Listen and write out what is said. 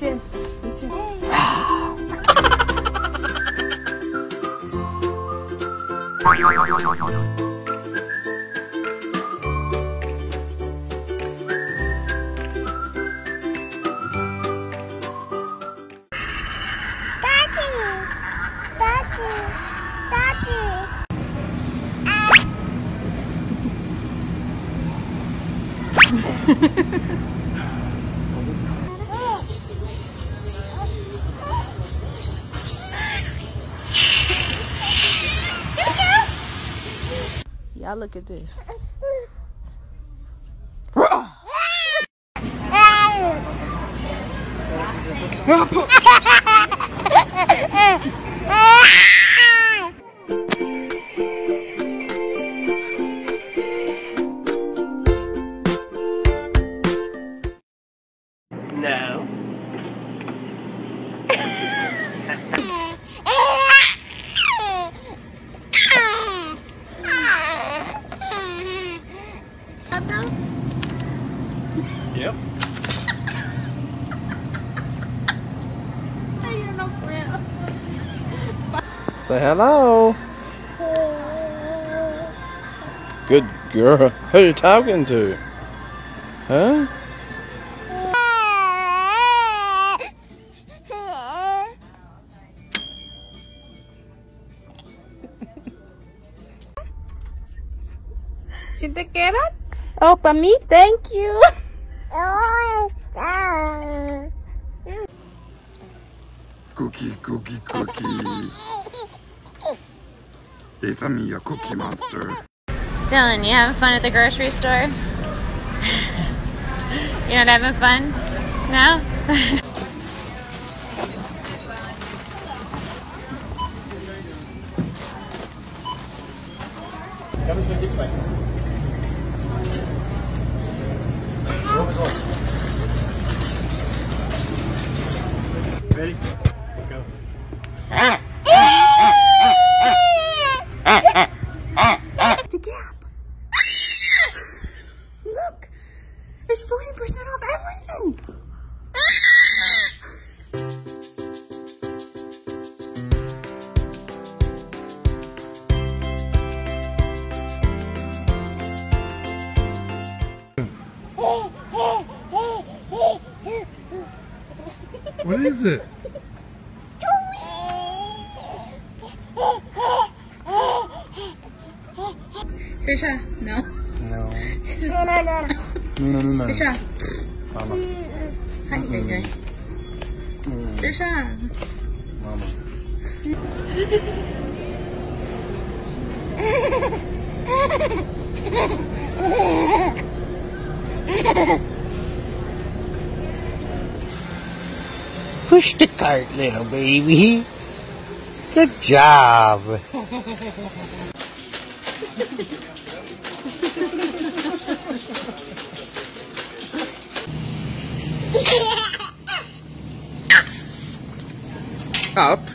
见，一见。Y'all look at this. No. Yep. Say hello. Good girl. Who are you talking to? Huh? ¿Sí te quedan? Oh, para mí, thank you. Cookie, cookie, cookie. It's a me, a Cookie Monster. Dylan, you having fun at the grocery store? You're not having fun? No? Come and sit this way. Ready? Go. The Gap. Look, it's 40% off everything. What is it? Trisha, no. No. Trisha. Mama. Hi, Gray. Trisha. Mama. Push the cart, little baby. Good job. Up.